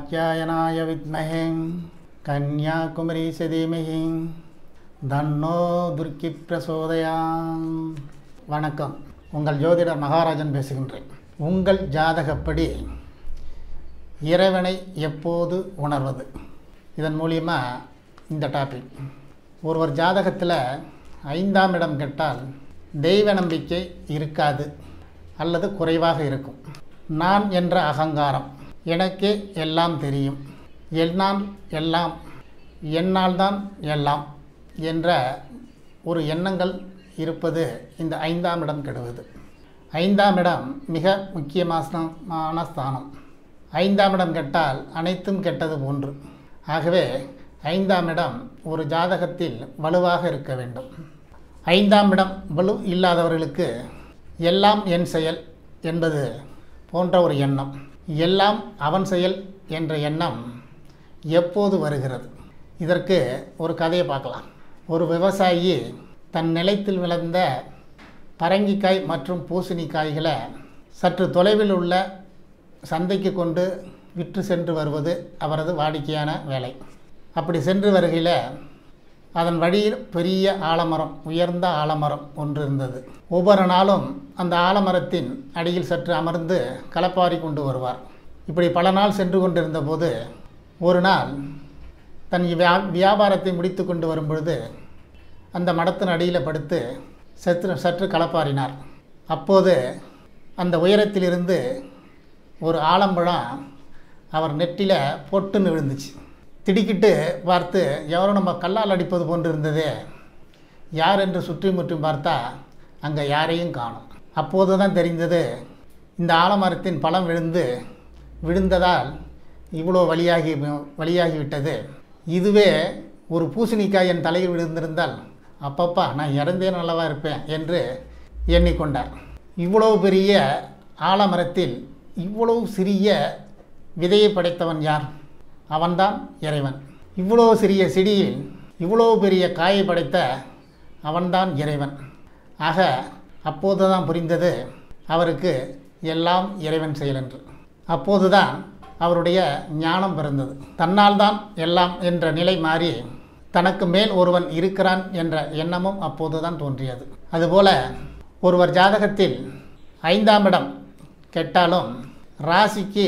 कात्यायनाय विद्महे कन्याकुमारीसे धीमहि தன்னோ துர்க்கி பிரசோதயாம். வணக்கம். உங்கள் ஜோதிடர் மகாராஜன் பேசுகின்றேன். உங்கள் ஜாதகப்படி இறைவனை எப்போது உணர்வது, இதன் மூலியமாக இந்த டாபிக். ஒருவர் ஜாதகத்தில் 5ஆம் இடம் கெட்டால் தெய்வ நம்பிக்கை இருக்காது அல்லது குறைவாக இருக்கும். நான் என்ற அகங்காரம், எனக்கே எல்லாம் தெரியும், என்னால் எல்லாம், என்னால் தான் எல்லாம் என்ற ஒரு எண்ணங்கள் இருப்பது இந்த 5ஆம் இடம் கெடுவது. 5ஆம் இடம் மிக முக்கியமான ஸ்தானம். 5ஆம் இடம் கெட்டால் அனைத்தும் கெட்டது போன்று. ஆகவே 5ஆம் இடம் ஒரு ஜாதகத்தில் வலுவாக இருக்க வேண்டும். 5ஆம் இடம் வலு இல்லாதவர்களுக்கு எல்லாம் என் செயல் என்பது போன்ற ஒரு எண்ணம், எல்லாம் அவன் செயல் என்ற எண்ணம் எப்போது வருகிறது? இதற்கு ஒரு கதையை பார்க்கலாம். ஒரு விவசாயி தன் நிலத்தில் விளைந்த பரங்கிக்காய் மற்றும் பூசணிக்காய்களை சற்று தொலைவில் உள்ள சந்தைக்கு கொண்டு விற்று சென்று வருவது அவரது வாடிக்கையான வேலை. அப்படி சென்று வருகையில் அதன் வழியில் பெரிய ஆலமரம், உயர்ந்த ஆலமரம் ஒன்று இருந்தது. ஒவ்வொரு நாளும் அந்த ஆலமரத்தின் அடியில் சற்று அமர்ந்து களப்பாரி கொண்டு வருவார். இப்படி பல நாள் சென்று கொண்டிருந்த போது ஒரு நாள் தன் வியாபாரத்தை முடித்து கொண்டு வரும்பொழுது அந்த மரத்தின் அடியில் படுத்து சற்று களப்பாரினார். அப்போது அந்த உயரத்திலிருந்து ஒரு ஆலம்பழம் அவர் நெற்றியில் பொட்டுன்னு விழுந்துச்சு. திடுக்கிட்டு பார்த்து எவரோ நம்ம கல்லால் அடிப்பது போன்று இருந்ததே, யார் என்று சுற்றி முற்றும் பார்த்தா அங்கே யாரையும் காணும். அப்போது தான் தெரிந்தது, இந்த ஆலமரத்தின் பழம் விழுந்ததால் இவ்வளோ வலியாகிவிட்டது. இதுவே ஒரு பூசணிக்காய் என் தலையில் விழுந்திருந்தால் அப்பப்பா நான் இறந்தே நல்லவா இருப்பேன் என்று எண்ணிக்கொண்டார். இவ்வளவு பெரிய ஆலமரத்தில் இவ்வளவு சிறிய விதையை படைத்தவன் யார்? அவன்தான் இறைவன். இவ்வளோ சிறிய செடியில் இவ்வளோ பெரிய காயை படைத்த அவன்தான் இறைவன். ஆக அப்போது தான் புரிந்தது அவருக்கு எல்லாம் இறைவன் செயல் என்று. அப்போதுதான் அவருடைய ஞானம் பிறந்தது. தன்னால் தான் எல்லாம் என்ற நிலை மாறி தனக்கு மேல் ஒருவன் இருக்கிறான் என்ற எண்ணமும் அப்போது தான் தோன்றியது. அதுபோல ஒருவர் ஜாதகத்தில் 5ஆம் இடம் கெட்டாலும் ராசிக்கு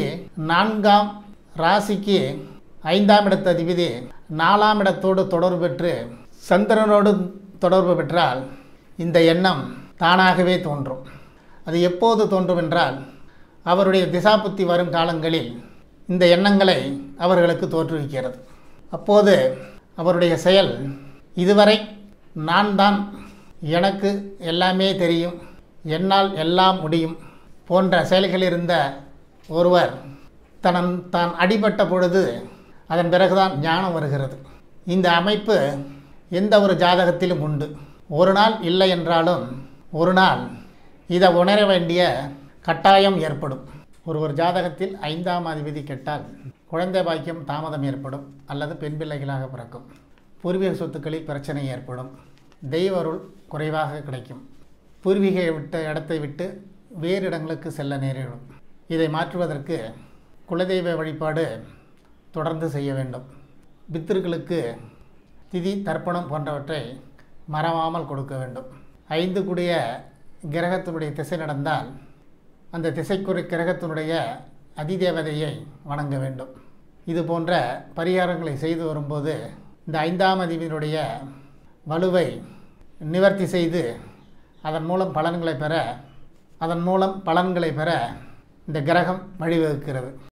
5ஆம் இடத்து அதிபதி 4ஆம் இடத்தோடு தொடர்பு பெற்று சந்திரனோடு தொடர்பு பெற்றால் இந்த எண்ணம் தானாகவே தோன்றும். அது எப்போது தோன்றும் என்றால் அவருடைய திசாபுத்தி வரும் காலங்களில் இந்த எண்ணங்களை அவர்களுக்கு தோற்றுவிக்கிறது. அப்போது அவருடைய செயல் இதுவரை நான் தான், எனக்கு எல்லாமே தெரியும், என்னால் எல்லாம் முடியும் போன்ற செயல்கள் இருந்த ஒருவர் தான் அடிபட்ட பொழுது அதன் பிறகுதான் ஞானம் வருகிறது. இந்த அமைப்பு எந்த ஒரு ஜாதகத்திலும் உண்டு. ஒரு நாள் இல்லை என்றாலும் ஒரு நாள் இதை உணர வேண்டிய கட்டாயம் ஏற்படும். ஒரு ஜாதகத்தில் 5ஆம் அதிபதி கெட்டால் குழந்தை பாக்கியம் தாமதம் ஏற்படும் அல்லது பெண் பிள்ளைகளாக பிறக்கும். பூர்வீக சொத்துக்களில் பிரச்சனை ஏற்படும். தெய்வ அருள் குறைவாக கிடைக்கும். பூர்வீக இடத்தை விட்டு வேறு இடங்களுக்கு செல்ல நேரிடும். இதை மாற்றுவதற்கு குலதெய்வ வழிபாடு தொடர்ந்து செய்ய வேண்டும். பித்திருக்களுக்கு திதி தர்ப்பணம் போன்றவற்றை மறவாமல் கொடுக்க வேண்டும். 5 கூடிய கிரகத்தினுடைய திசை நடந்தால் அந்த திசைக்குறை கிரகத்தினுடைய அதிதேவதையை வணங்க வேண்டும். இது போன்ற பரிகாரங்களை செய்து வரும்போது இந்த 5ஆம் அதிபதியினுடைய வலுவை நிவர்த்தி செய்து அதன் மூலம் பலன்களை பெற இந்த கிரகம் வழிவகுக்கிறது.